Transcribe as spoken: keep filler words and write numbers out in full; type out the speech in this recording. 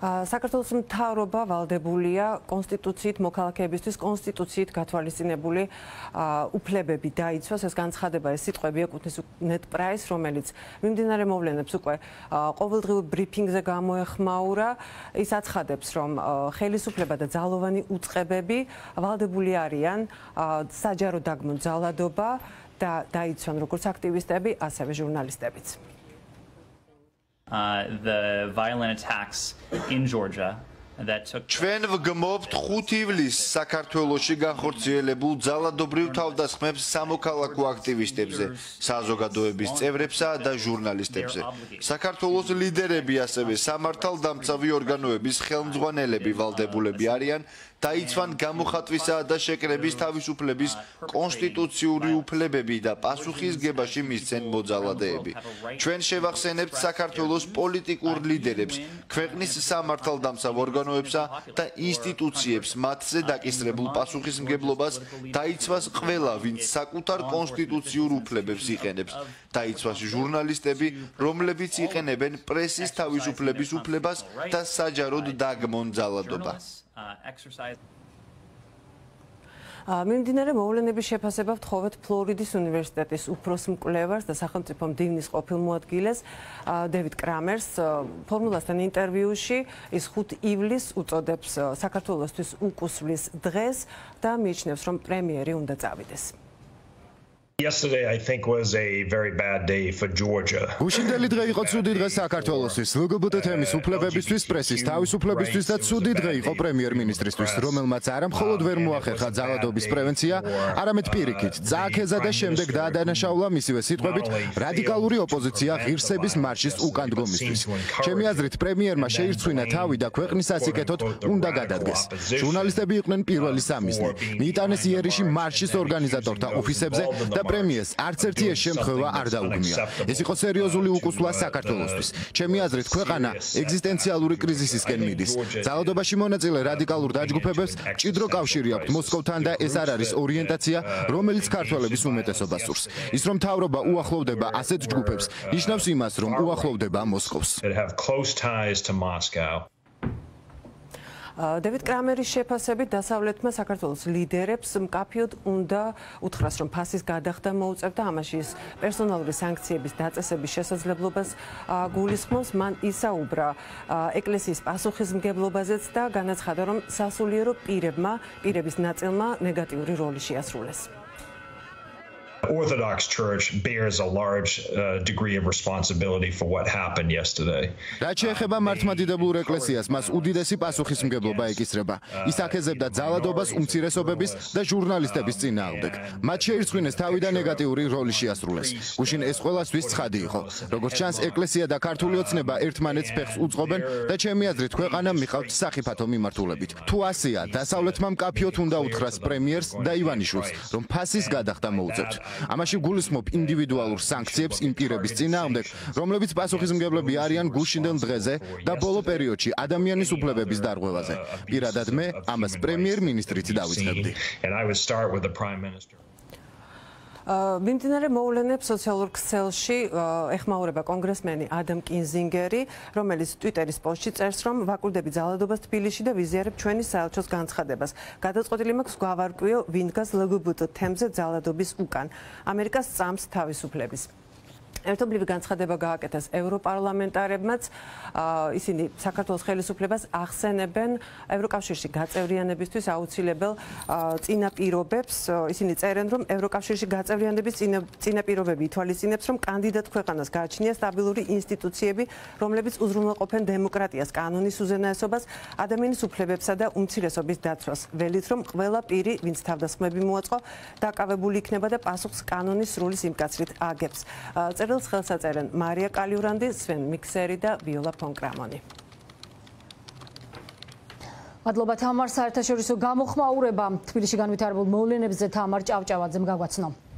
საქართველოს მთავრობა ვალდებულია კონსტიტუციით მოქალაქეებისთვის კონსტიტუციით გათვალისწინებული უფლებები დაიცვას. ეს განცხადება, ეს სიტყვები ეკუთვნის ნეტ პრაისს, რომელიც მიმდინარე მოვლენებს უკვე ყოველდღიურ ბრიფინგზე გამოეხმაურა. ის აცხადებს, რომ ხელისუფლება და ძალოვანი უწყებები ვალდებული არიან საჯარო დაგმონ ძალადობა და დაიცვან როგორც აქტივისტები, ასევე ჟურნალისტებიც. Uh, the violent attacks in Georgia that took ჩვენ ვგმობთ ხუთი ივლისს საქართველოში განხორციელებულ ძალადობრივ თავდასხმებს სამოქალაქო აქტივისტებზე, საზოგადოების წევრებსა და ჟურნალისტებზე. საქართველოს ლიდერები, ასევე სამართალდამცავი ორგანოების ხელმძღვანელები ვალდებულები არიან დაიცვან გამოხატვისა და შეკრების თავისუფლების კონსტიტუციური უფლებები და პასუხისგებაში მისცენ მოძალადეები. ჩვენ შევახსენებთ საქართველოს პოლიტიკურ ლიდერებს, ქვეყნის სამართალდამცავ ორგანოებსა და ინსტიტუციებს მათზე დაკისრებულ პასუხისმგებლობას დაიცვას ყველა, ვინც საკუთარ კონსტიტუციურ უფლებებს იყენებს. დაიცვას ჟურნალისტები, რომლებიც იყენებენ პრესის თავისუფლების უფლებას და საჯაროდ დაგმონ ძალადობას. მიმდინარე მოვლენების შეფასება ვთხოვეთ ფლორიდის უნივერსიტეტის უფროს მკვლევარს და სახელმწიფო მდივნის ყოფილ მოადგილეს დევიდ კრამერს. ფორმულასთან ინტერვიუში ის ხუთი ივლისს უწოდებს საქართველოსთვის უკუსვლის დღეს და მიიჩნევს, რომ პრემიერი უნდა წავიდეს. Yesterday, I think, was a very bad day for Georgia. გუშინდელი დღე იყო ცუდი დღე საქართველოსთვის, ლგბტ თემის უფლებებისთვის, პრესის თავისუფლებისთვის და ცუდი დღე იყო პრემიერ-მინისტრისთვის, რომელმაც არა მხოლოდ ვერ მოახერხა ძალადობის პრევენცია, არამედ პირიქით, წააქეზა და შემდეგ დაადანაშაულა მისივე სიტყვებით რადიკალური ოპოზიცია ღირსების მარშის უკანდგომისთვის. ჩემი აზრით, პრემიერმა შეირცხვინა თავი და ქვეყნის სასიკეთოდ უნდა გადადგეს. ჟურნალისტები იყვნენ პირველი სამიზნე. მიიტანეს იერიში მარშის ორგანიზატორთა ოფისებზე და პრემიერს არც ერთი ეს შემთხვევა არ დაუგმია. ეს იყო სერიოზული უკუსვლა საქართველოსთვის. ჩემი აზრით, ქვეყანა ეგზისტენციალური კრიზისისკენ მიდის. ძალადობაში მონაწილე რადიკალურ დაჯგუფებებს მჭიდრო კავშირი აქვთ მოსკოვთან და ეს არ არის ორიენტაცია, რომელიც ქართველების უმეტესობას სურს. ის რომ მთავრობა უახლოვდება ასეთ ჯგუფებს, ნიშნავს იმას, რომ უახლოვდება მოსკოვს. დევიდ კრამერის შეფასებით დასავლეთმა საქართველოს ლიდერებს მკაფიოდ უნდა უთხრას, რომ ფასის გადახდა მოუწევთ და ამაში ის პერსონალური სანქციების დაწესების შესაძლებლობას გულისხმობს. მან ისაუბრა ეკლესიის პასუხისმგებლობაზეც და განაცხადა, რომ სასულიერო პირებმა, პირების ნაწილმა ნეგატიური როლი შეასრულეს. Orthodox Church bears a large uh, degree of responsibility for what happened yesterday. რაც შეეხება მართლმადიდებლურ ეკლესიას, მას უდიდესი პასუხისმგებლობა ეკისრება. ის აქეზებდა ძალადობას უმცირესობების და ჟურნალისტების წინააღმდეგ. მათ შეირცხვინეს თავი და ნეგატიური როლი შეასრულეს. გუშინ ეს ყველასთვის ცხადი იყო. როგორც ჩანს, ეკლესია და ქართული ოცნება ერთმანეთს ფეხს უწყობენ და ჩემი აზრით, ქვეყანა მიყავთ სახიფათო მიმართულებით. თუ ასეა, დასავლეთმა მკაფიოდ უნდა უთხრას პრემიერს და ივანიშვილს, რომ ფასის გადახდა მოუწევთ. ამაში გულისხმობ ინდივიდუალურ სანქციებს იმ პირების წინააღმდეგ, რომლებიც პასუხისმგებლები არიან გუშინდელ დღეზე და ბოლო პერიოდში ადამიანის უფლებების დარღვევაზე. პირადად მე ამას პრემიერ-მინისტრით დავიწყებდი. მიმდინარე მოვლენებს სოციალურ ქსელში ეხმაურება კონგრესმენი ადამ კინზინგერი, რომელიც ტვიტერის პოსტში წერს, რომ ვაკურდები ძალადობას თბილისში და ვიზიარებ ჩვენი საელჩოს განცხადებას. გადაწყვეტილი მაქვს გვავარკვიო, ვინ დგას ლგბტ თემზე ძალადობის უკან. ამერიკას წამს თავისუფლების. ერთობლივი განცხადება გააკეთეს ევროპარლამენტარებმაც. ისინი საქართველოს ხელისუფლებას ახსენებენ ევროკავშირში გაწევრიანებისთვის აუცილებელ წინაპირობებს. ისინი წერენ, რომ ევროკავშირში გაწევრიანების წინაპირობები ითვალისწინებს, რომ კანდიდატ ქვეყანას გააჩნია სტაბილური ინსტიტუციები, რომლებიც უზრუნველყოფენ დემოკრატიას, კანონის უზენაესობას, ადამიანის უფლებებსა და უმცირესობის დაცვას. ველით, რომ ყველა პირი, ვინც თავდასხმები მოაწყო, დაკავებული იქნება და პასუხს კანონის სრული სიმკაცრით აგებს. წერილს ხელს აწერენ მარია კალიურანდი, სვენ მიქსერი და ვიოლა ფონკრამონი. მადლობა თამარ. საერთაშორისო გამოხმაურება თბილისში განვითარებულ მოვლენებზე თამარ ჭავჭავაძემ გაგვაცნო.